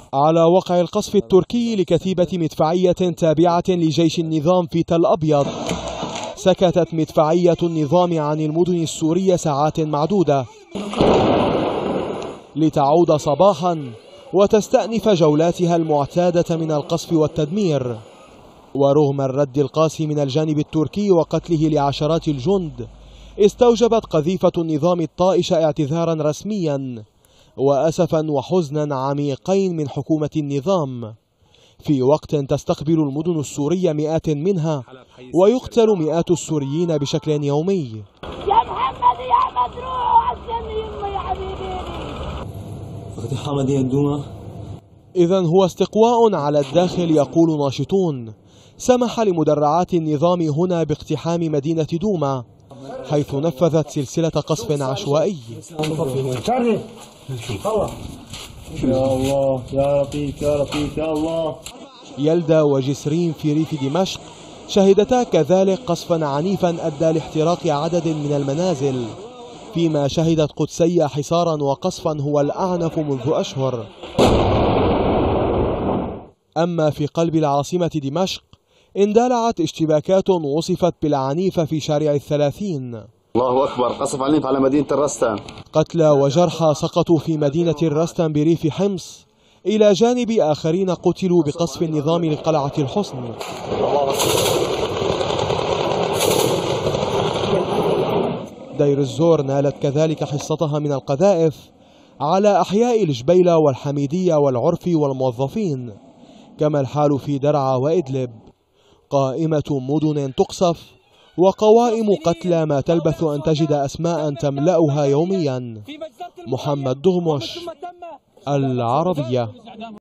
على وقع القصف التركي لكتيبة مدفعية تابعة لجيش النظام في تل أبيض، سكتت مدفعية النظام عن المدن السورية ساعات معدودة لتعود صباحا وتستأنف جولاتها المعتادة من القصف والتدمير. ورغم الرد القاسي من الجانب التركي وقتله لعشرات الجند، استوجبت قذيفة النظام الطائش اعتذارا رسميا وأسفا وحزنا عميقين من حكومة النظام، في وقت تستقبل المدن السورية مئات منها ويقتل مئات السوريين بشكل يومي. يا محمد يا مدروع عشان يمي يا حبيبي. إذن هو استقواء على الداخل، يقول ناشطون، سمح لمدرعات النظام هنا باقتحام مدينة دوما، حيث نفذت سلسلة قصف عشوائي. يا الله يا رفيق يا رفيق يا الله. يلدا وجسرين في ريف دمشق شهدتا كذلك قصفا عنيفا أدى لاحتراق عدد من المنازل، فيما شهدت قدسية حصارا وقصفا هو الأعنف منذ أشهر. أما في قلب العاصمة دمشق اندلعت اشتباكات وصفت بالعنيفة في شارع الثلاثين. الله أكبر، قصف عنيف على مدينة الرستم. قتلى وجرحى سقطوا في مدينة الرستم بريف حمص، إلى جانب آخرين قتلوا بقصف النظام لقلعة الحصن. دير الزور نالت كذلك حصتها من القذائف على أحياء الجبيلة والحميدية والعرف والموظفين، كما الحال في درعا وإدلب. قائمة مدن تقصف وقوائم قتلى ما تلبث أن تجد أسماء تملأها يوميا. محمد دغمش، العربية.